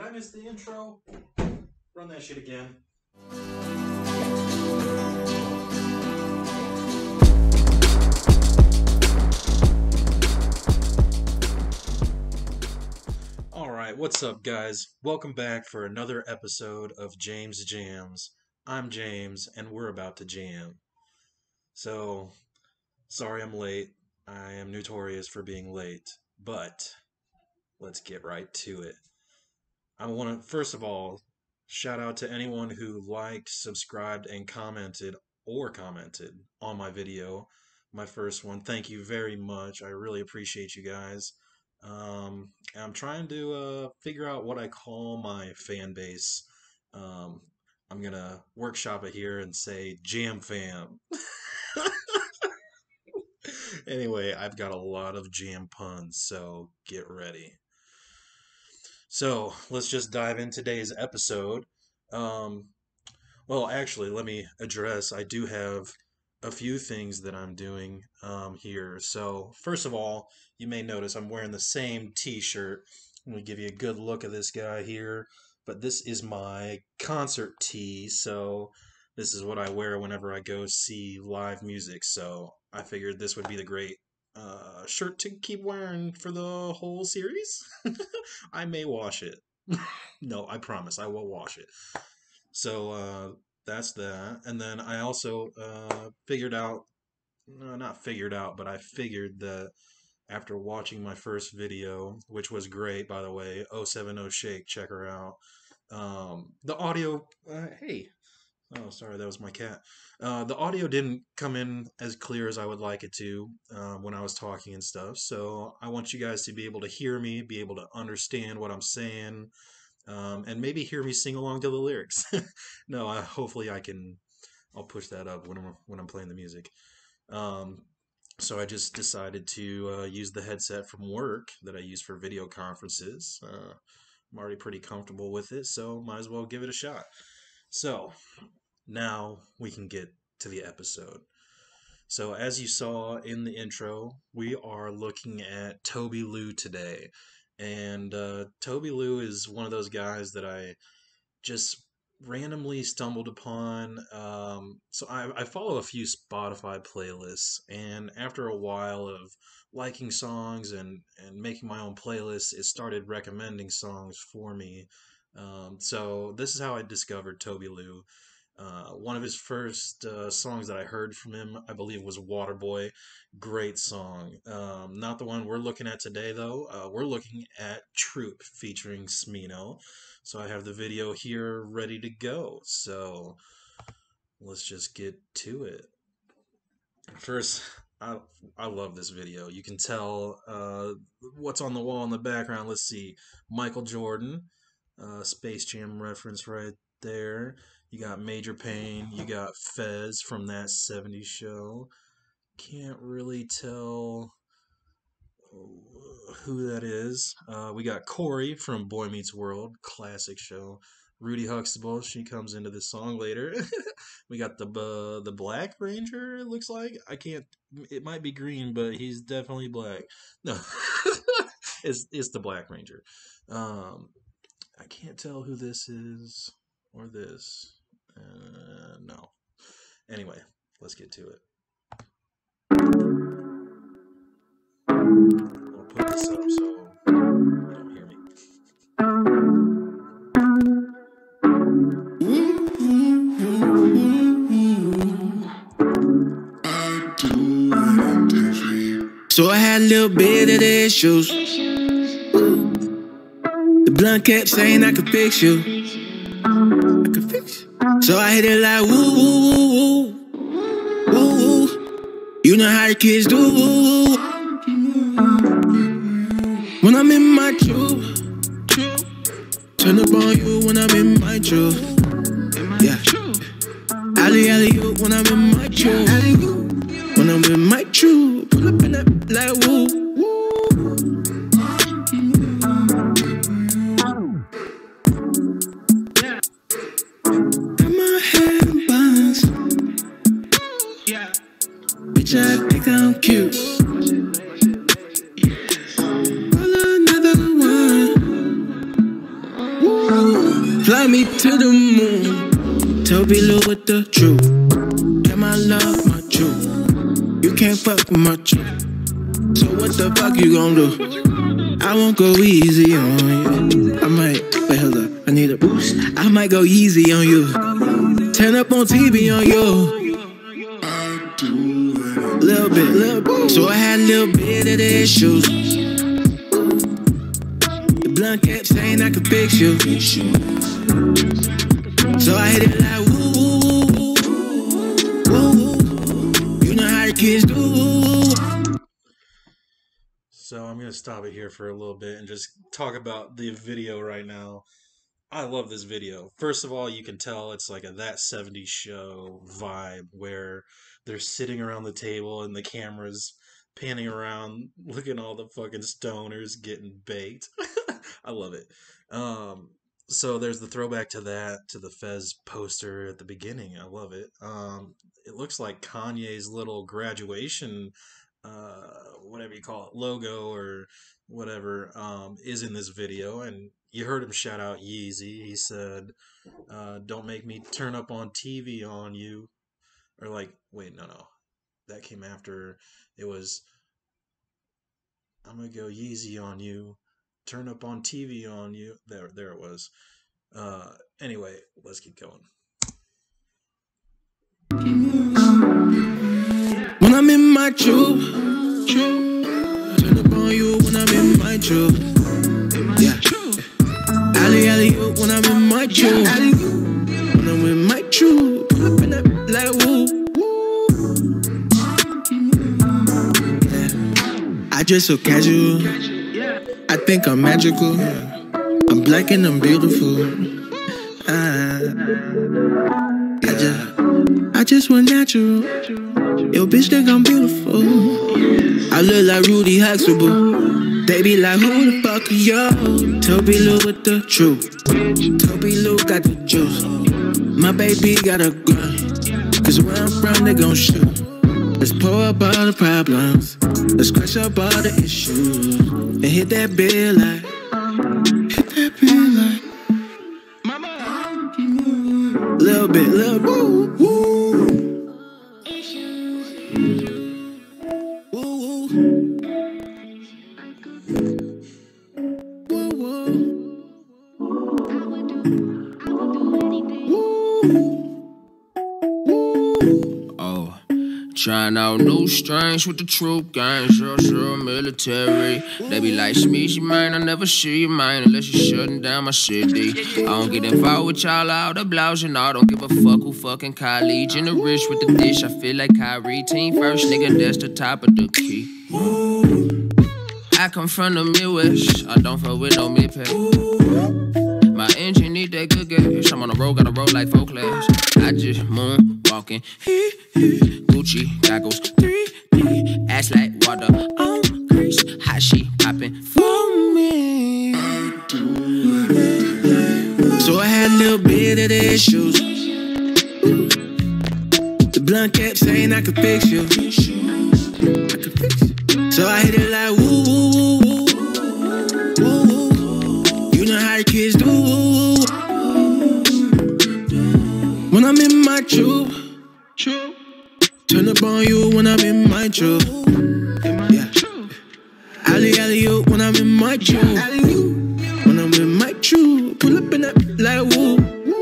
I miss the intro? Run that shit again. Alright, what's up guys? Welcome back for another episode of James Jams. I'm James, and we're about to jam. So, sorry I'm late. I am notorious for being late, but let's get right to it. I want to, first of all, shout out to anyone who liked, subscribed, and commented on my video, my first one. Thank you very much. I really appreciate you guys. I'm trying to figure out what I call my fan base. I'm gonna workshop it here and say Jam Fam. Anyway, I've got a lot of jam puns, so get ready. So let's just dive in today's episode. Well, actually, let me address, I do have a few things that I'm doing here. So first of all, you may notice I'm wearing the same t-shirt. I'm going to give you a good look at this guy here. But this is my concert tee, so this is what I wear whenever I go see live music. So I figured this would be the great shirt to keep wearing for the whole series. I may wash it. No, I promise I will wash it. So that's that. And then I also figured out, no, not figured out, but I figured that after watching my first video, which was great, by the way, 070 Shake, check her out. The audio, hey, oh, sorry, that was my cat. The audio didn't come in as clear as I would like it to when I was talking and stuff. So I want you guys to be able to hear me, be able to understand what I'm saying, and maybe hear me sing along to the lyrics. No, hopefully I'll push that up when I'm playing the music. So I just decided to use the headset from work that I use for video conferences. I'm already pretty comfortable with it, so might as well give it a shot. So, now we can get to the episode. So, as you saw in the intro, we are looking at Tobi today. And Tobi is one of those guys that I just randomly stumbled upon. So I follow a few Spotify playlists, and after a while of liking songs and making my own playlists, it started recommending songs for me. So this is how I discovered Tobi. One of his first songs that I heard from him, I believe, was Waterboy. Great song. Not the one we're looking at today, though. We're looking at Troop featuring Smino. So I have the video here ready to go. So let's just get to it. First, I love this video. You can tell what's on the wall in the background. Let's see. Michael Jordan. Space Jam reference right there. You got Major Payne. You got Fez from That 70s Show. Can't really tell who that is. We got Corey from Boy Meets World. Classic show. Rudy Huxtable. She comes into this song later. We got the Black Ranger, it looks like. I can't... It might be green, but he's definitely black. No. It's the Black Ranger. I can't tell who this is or this. No. Anyway, let's get to it. I'll put this up so you don't hear me. So I had a little bit of the issues. The blunt kept saying I could fix you. I could fix you. So I hit it like woo woo woo woo woo woo. You know how the kids do. Woo, woo. When I'm in my truth, turn up on you when I'm in my truth. Yeah. Alley alley you when I'm in my truth. When I'm in my truth, pull up in that like woo. I think I'm cute. Roll another one. Woo. fly me to the moon. Tobi Lou with the truth. Yeah, my love, my truth. You can't fuck with my truth. So what the fuck you gon' do? I won't go easy on you. I might, wait, hold up, I need a boost. I might go easy on you. Turn up on TV on you. Little bit. So I had a little bit of the issues. The blunt kept saying I could fix you. So I hit it like woo, woo, woo. You know how the kids do. So I'm going to stop it here for a little bit and just talk about the video right now. I love this video. First of all, you can tell it's like a That 70s Show vibe where they're sitting around the table and the camera's panning around, looking at all the fucking stoners getting baked. I love it. So there's the throwback to that, to the Fez poster at the beginning. I love it. It looks like Kanye's little graduation, whatever you call it, logo or whatever, is in this video. And you heard him shout out Yeezy. He said, don't make me turn up on TV on you. Or like, wait, no. That came after. It was, I'm going to go Yeezy on you. Turn up on TV on you. There it was. Anyway, let's keep going. When I'm in my truth, turn up on you when I'm in my truth. Yeah. Alley, when I'm in my truth. When I'm in my truth. Up in that like woo. Yeah. I dress so casual. I think I'm magical. I'm black and I'm beautiful. I just went natural. Yo, bitch think I'm beautiful. I look like Rudy Huxtable. They be like, who the fuck are you? Tobi Lou with the truth. Tobi Lou got the juice. My baby got a gun. Cause where I'm from, they gon' shoot. Let's pour up all the problems. Let's crush up all the issues. And hit that bill like. Hit that bill like. Mama. Little bit. Woo, woo. Trying out new strange with the troop gang, sure, military. They be like, Smeezy, man, I never see you, man, unless you shutting down my city. I don't get involved with y'all out of blouse, and I don't give a fuck who fucking college. In the rich with the dish, I feel like Kyrie. Team first, nigga, that's the top of the key. I come from the Midwest, I don't fuck with no mid-pack. My engine need that good gas. I'm on the road, gotta roll like 4 class. I just moonwalking. Gucci goggles, 3D, ass like water on grease. Hot she popping for me. So I had a little bit of the issues. The blunt kept saying I could fix you. So I hit it like woo, woo, woo, woo, woo. You know how the kids do. When I'm in my truth. Turn up on you when I'm in my truth. Yeah. Alley, when I'm in my truth. When I'm in my truth. Pull up in that like woo.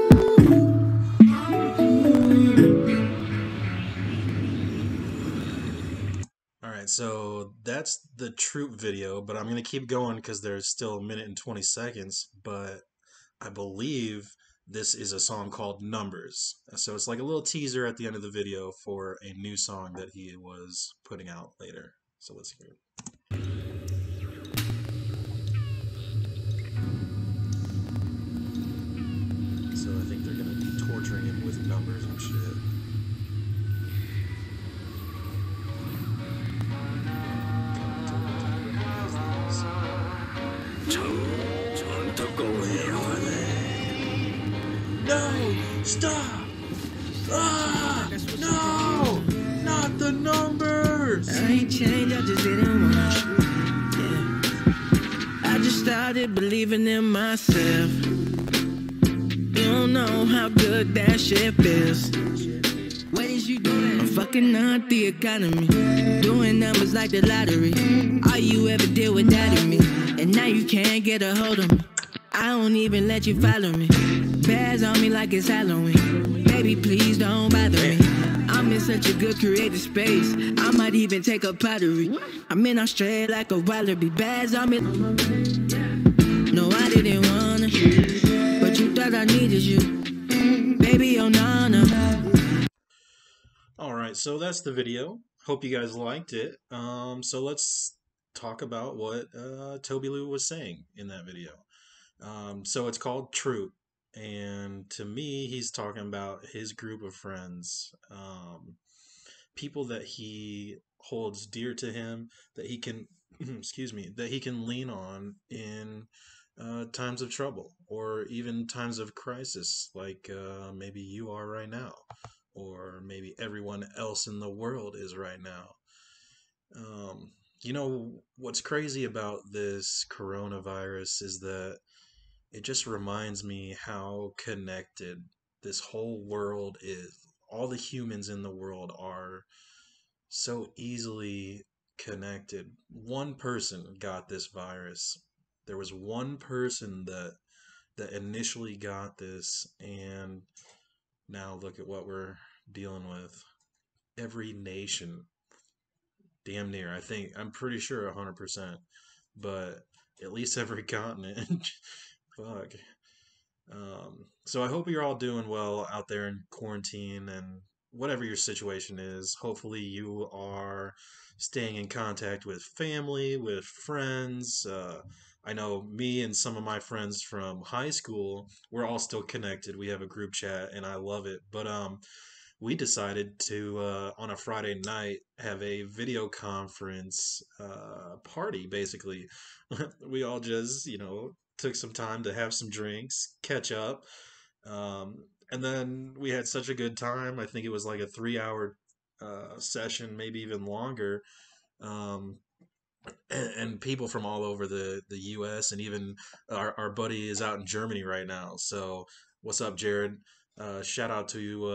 Alright, so that's the troop video, but I'm going to keep going because there's still a minute and 20 seconds, but I believe this is a song called Numbers. So it's like a little teaser at the end of the video for a new song that he was putting out later. So let's hear it. So I think they're going to be torturing him with numbers and shit. No! Stop! Ah! No! Not the numbers! I ain't changed, I just didn't want you. Yeah. I just started believing in myself. Yeah. don't know how good that shit feels. What is you doing? I'm fucking up the economy, doing numbers like the lottery. All you ever did was doubt me, and now you can't get a hold of me. I don't even let you follow me. Bears on me like it's Halloween. Baby, please don't bother me. I'm in such a good creative space. I might even take a pottery. I'm in Australia like a wallaby. Bears on me. No, I didn't wanna, but you thought I needed you. Baby, oh no. All right, so that's the video. Hope you guys liked it. So let's talk about what Toby Lou was saying in that video. So it's called Troop, and to me, he's talking about his group of friends, people that he holds dear to him, that he can, excuse me, that he can lean on in times of trouble or even times of crisis, like maybe you are right now, or maybe everyone else in the world is right now. You know, what's crazy about this coronavirus is that it just reminds me how connected this whole world is. All the humans in the world are so easily connected. One person got this virus. There was one person that initially got this, and now look at what we're dealing with. Every nation, damn near, I'm pretty sure 100%, but at least every continent. Fuck. So I hope you're all doing well out there in quarantine, and whatever your situation is, hopefully you are staying in contact with family, with friends. I know me and some of my friends from high school, we're all still connected. We have a group chat and I love it. But we decided to on a Friday night have a video conference party. Basically, we all just took some time to have some drinks, catch up, and then we had such a good time. I think it was like a 3 hour session, maybe even longer. Um, and people from all over the U.S. and even our buddy is out in Germany right now. So what's up, Jared? Shout out to you,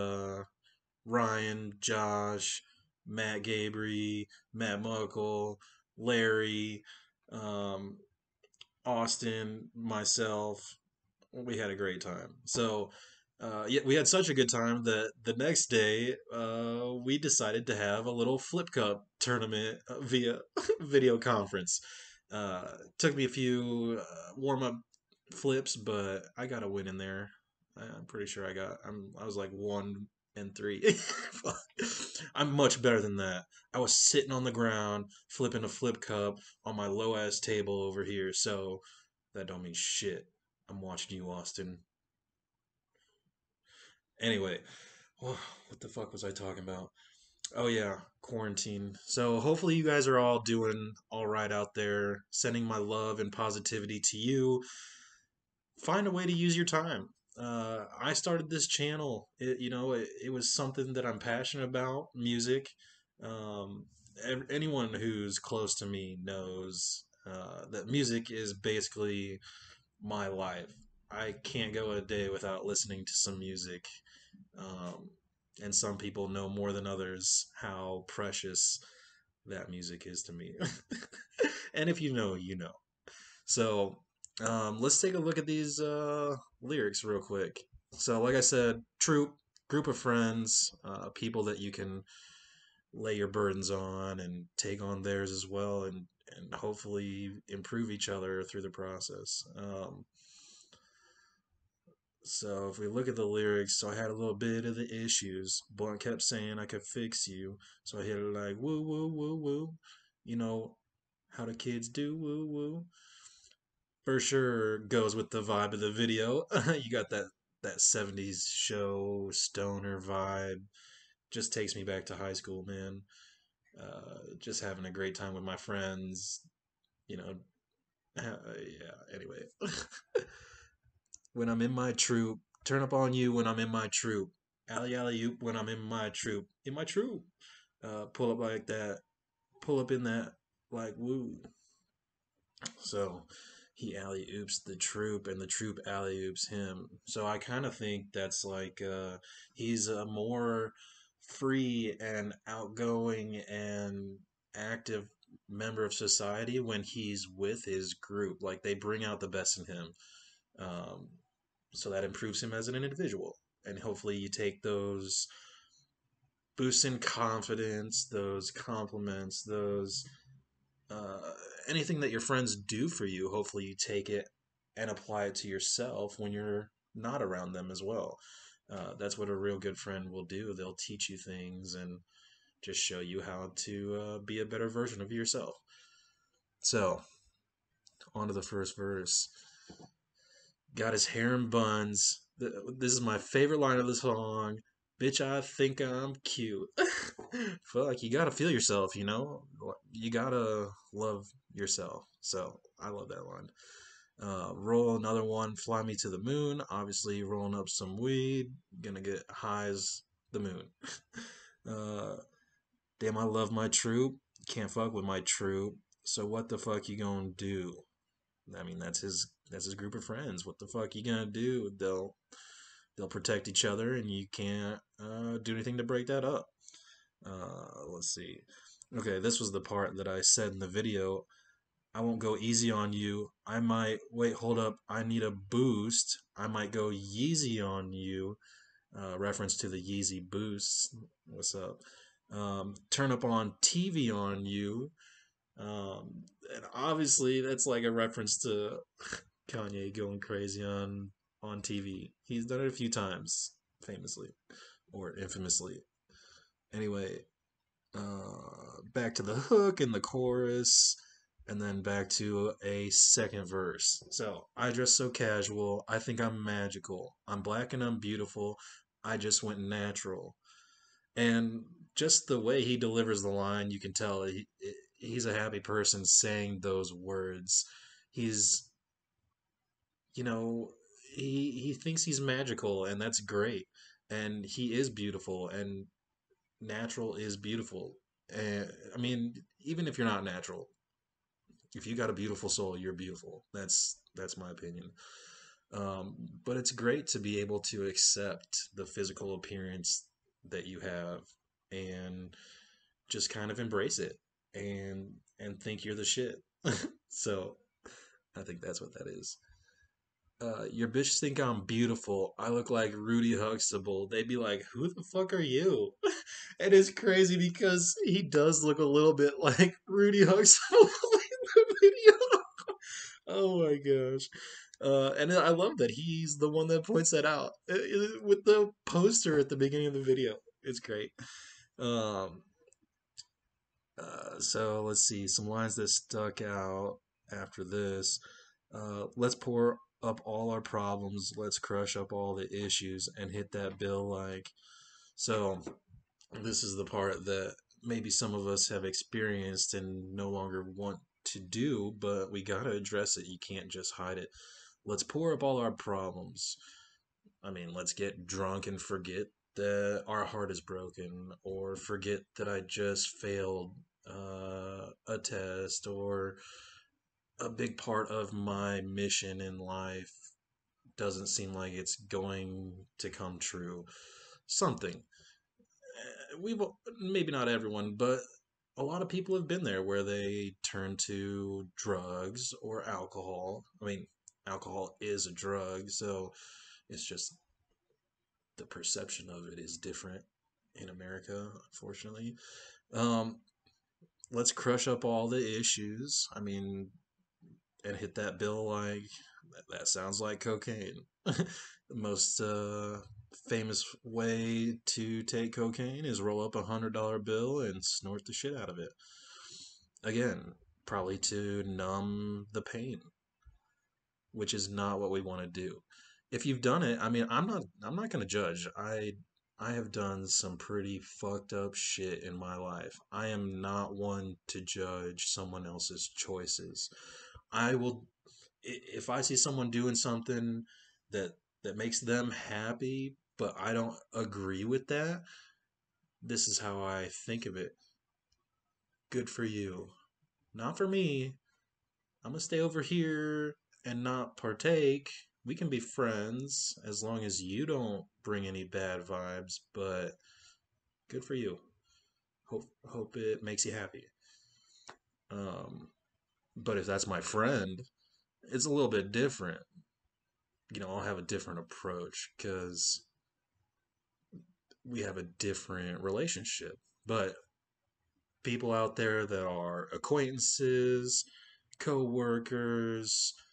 Ryan, Josh, Matt Gabry, Matt Muckle, Larry, um, Austin, myself. We had a great time. So, yeah, we had such a good time that the next day we decided to have a little flip cup tournament via video conference. Took me a few warm up flips, but I got a win in there. I'm pretty sure I was like 1 and 3. I'm much better than that. I was sitting on the ground flipping a flip cup on my low ass table over here, so that don't mean shit. I'm watching you, Austin. Anyway, what the fuck was I talking about? Oh yeah, quarantine. So hopefully you guys are all doing all right out there. Sending my love and positivity to you. Find a way to use your time. I started this channel. It was something that I'm passionate about, music. Um, Anyone who's close to me knows that music is basically my life. I can't go a day without listening to some music. Um, and some people know more than others how precious that music is to me. And if you know, you know. So let's take a look at these lyrics real quick. So, like I said, troop, group of friends, people that you can lay your burdens on and take on theirs as well, and hopefully improve each other through the process. So if we look at the lyrics, so I had a little bit of the issues. Blunt kept saying I could fix you, so I hit it like woo woo woo woo. You know how the kids do woo woo. For sure goes with the vibe of the video. You got that 70s show stoner vibe. Just takes me back to high school, man. Just having a great time with my friends. You know, yeah. Anyway, when I'm in my troop, turn up on you when I'm in my troop. Alley alley oop when I'm in my troop. In my troop. Pull up like that. Pull up in that like woo. So he alley oops the troop and the troop alley oops him. So I kind of think that's like he's a more free and outgoing and active member of society when he's with his group. Like they bring out the best in him. Um, so that improves him as an individual. And hopefully you take those boosts in confidence, those compliments, those uh, anything that your friends do for you, hopefully you take it and apply it to yourself when you're not around them as well. That's what a real good friend will do. They'll teach you things and just show you how to be a better version of yourself. So, on to the first verse. Got his hair in buns. This is my favorite line of the song. Bitch, I think I'm cute. Fuck, you gotta feel yourself, you know? You gotta love yourself. So, I love that line. Roll another one, fly me to the moon. Obviously, rolling up some weed. Gonna get high as the moon. uh, damn, I love my troop. Can't fuck with my troop. So, what the fuck you gonna do? I mean, that's his group of friends. What the fuck you gonna do? They'll protect each other, and you can't do anything to break that up. Let's see. Okay, this was the part that I said in the video. I won't go easy on you. I might wait. Hold up. I need a boost. I might go Yeezy on you. Reference to the Yeezy boosts. What's up? Turn up on TV on you. And obviously that's like a reference to Kanye going crazy on TV. He's done it a few times, famously or infamously. Anyway, back to the hook and the chorus, and then back to a second verse. So I dress so casual. I think I'm magical. I'm black and I'm beautiful. I just went natural. And just the way he delivers the line, you can tell he's a happy person saying those words. He's, you know, he thinks he's magical, and that's great. And he is beautiful, and natural is beautiful. And I mean, even if you're not natural, if you got a beautiful soul, you're beautiful. That's my opinion. Um, but it's great to be able to accept the physical appearance that you have and just kind of embrace it and think you're the shit. So I think that's what that is. Your bitches think I'm beautiful. I look like Rudy Huxtable. They'd be like, "Who the fuck are you?" And it's crazy because he does look a little bit like Rudy Huxtable in the video. Oh my gosh. And I love that he's the one that points that out with the poster at the beginning of the video. It's great. Um, so let's see some lines that stuck out after this. Let's pour up all our problems. Let's crush up all the issues and hit that bill like. So this is the part that maybe some of us have experienced and no longer want to do, but we gotta address it. You can't just hide it. Let's pour up all our problems. I mean, let's get drunk and forget that our heart is broken, or forget that I just failed a test, or a big part of my mission in life doesn't seem like it's going to come true. Something. We've maybe not everyone, but a lot of people have been there where they turn to drugs or alcohol. I mean, alcohol is a drug, so it's just the perception of it is different in America, unfortunately. Um, let's crush up all the issues. I mean, and hit that bill like that sounds like cocaine. The most famous way to take cocaine is roll up $100 bill and snort the shit out of it. Again, probably to numb the pain, which is not what we want to do. If you've done it, I mean, I'm not going to judge. I have done some pretty fucked up shit in my life. I am not one to judge someone else's choices. I will if I see someone doing something that that makes them happy, but I don't agree with that, this is how I think of it. Good for you. Not for me. I'm gonna stay over here and not partake, we can be friends as long as you don't bring any bad vibes, but good for you. Hope it makes you happy. Um, but if that's my friend, it's a little bit different. I'll have a different approach because we have a different relationship. But people out there that are acquaintances, co-workers,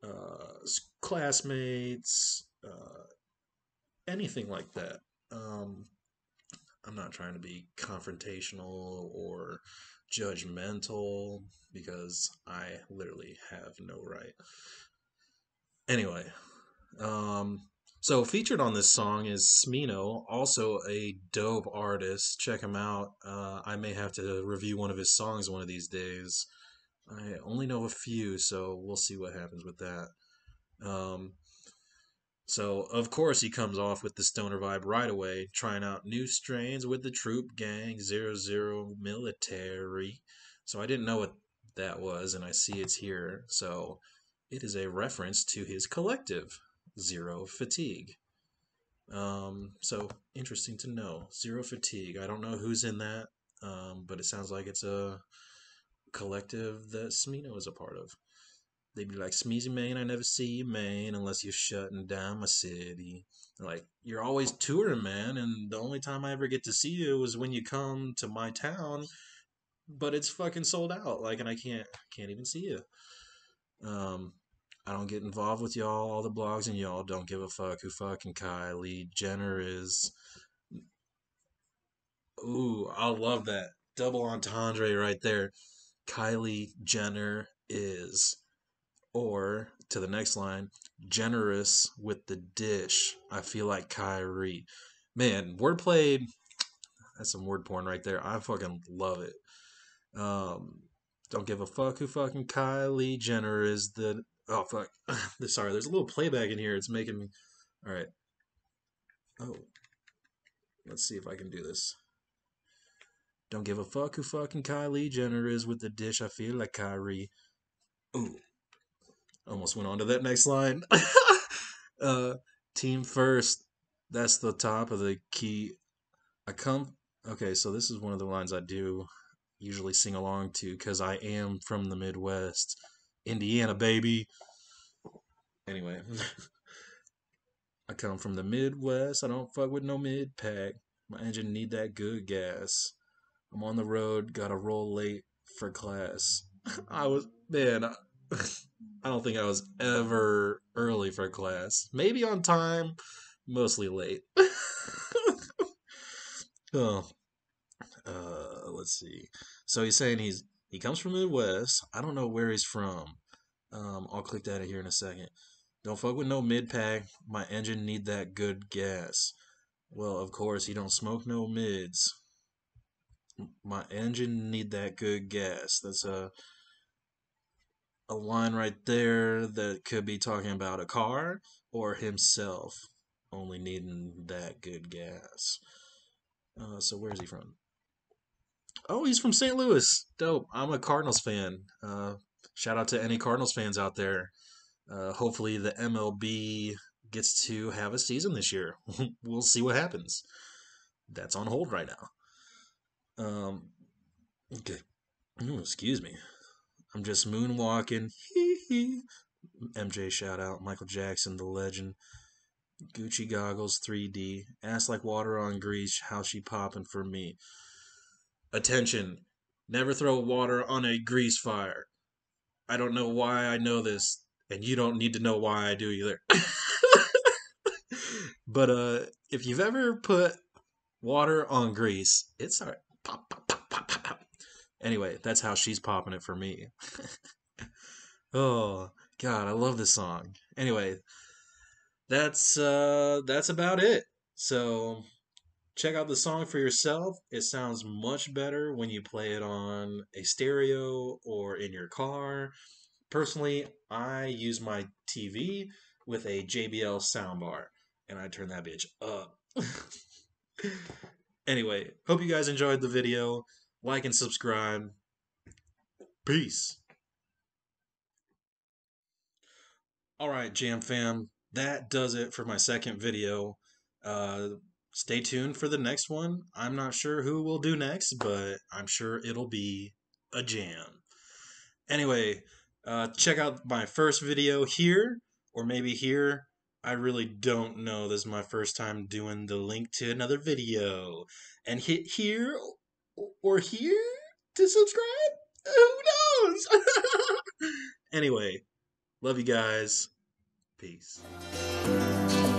classmates, anything like that. Um, I'm not trying to be confrontational or judgmental because I literally have no right. Anyway, um, so featured on this song is Smino, also a dope artist. Check him out. I may have to review one of his songs one of these days. I only know a few, so we'll see what happens with that. Um, so, of course, he comes off with the stoner vibe right away, trying out new strains with the Troop Gang 00 Military. So, I didn't know what that was, and I see it's here. So, it is a reference to his collective, Zero Fatigue. So, interesting to know. Zero Fatigue. I don't know who's in that, but it sounds like it's a collective that Smino is a part of. They'd be like, Smeezy man, I never see you, man, unless you're shutting down my city. Like, you're always touring, man, and the only time I ever get to see you is when you come to my town, but it's fucking sold out. Like, and I can't even see you. Um, I don't get involved with y'all, all the blogs, and y'all don't give a fuck who fucking Kylie Jenner is. Ooh, I love that. Double entendre right there. Kylie Jenner is. Or to the next line, generous with the dish. I feel like Kyrie. Man, wordplay, that's some word porn right there. I fucking love it. Um, don't give a fuck who fucking Kylie Jenner is the. Oh, fuck. Sorry, there's a little playback in here. It's making me. Alright. Oh, let's see if I can do this. Don't give a fuck who fucking Kylie Jenner is with the dish. I feel like Kyrie. Ooh, almost went on to that next line. uh, Team first. That's the top of the key. I come. Okay, so this is one of the lines I do usually sing along to because I am from the Midwest, Indiana, baby. Anyway, I come from the Midwest. I don't fuck with no mid pack. My engine need that good gas. I'm on the road. Gotta roll late for class. I was man. I don't think I was ever early for class. Maybe on time, mostly late. Oh, let's see. So he's saying he comes from the Midwest. I don't know where he's from. I'll click that in here in a second. Don't fuck with no mid pack. My engine need that good gas. Well, of course he don't smoke no mids. My engine need that good gas. That's a line right there that could be talking about a car or himself only needing that good gas. So where's he from? Oh, he's from St. Louis. Dope. I'm a Cardinals fan. Shout out to any Cardinals fans out there. Hopefully the MLB gets to have a season this year. We'll see what happens. That's on hold right now. Okay. Ooh, excuse me. I'm just moonwalking. MJ shout out. Michael Jackson, the legend. Gucci goggles 3D. Ass like water on grease. How she popping for me? Attention. Never throw water on a grease fire. I don't know why I know this, and you don't need to know why I do either. But if you've ever put water on grease, it's alright. Pop, pop, pop, pop, pop, pop. Anyway, that's how she's popping it for me. Oh God, I love this song. Anyway, that's about it. So check out the song for yourself. It sounds much better when you play it on a stereo or in your car. Personally, I use my TV with a JBL soundbar, and I turn that bitch up. Anyway, hope you guys enjoyed the video. Like and subscribe. Peace. Alright, Jam Fam, that does it for my second video. Uh, Stay tuned for the next one. I'm not sure who will do next, but I'm sure it'll be a jam. Anyway, check out my first video here, or maybe here. I really don't know. This is my first time doing the link to another video. And hit here or here to subscribe? Who knows? Anyway, love you guys. Peace.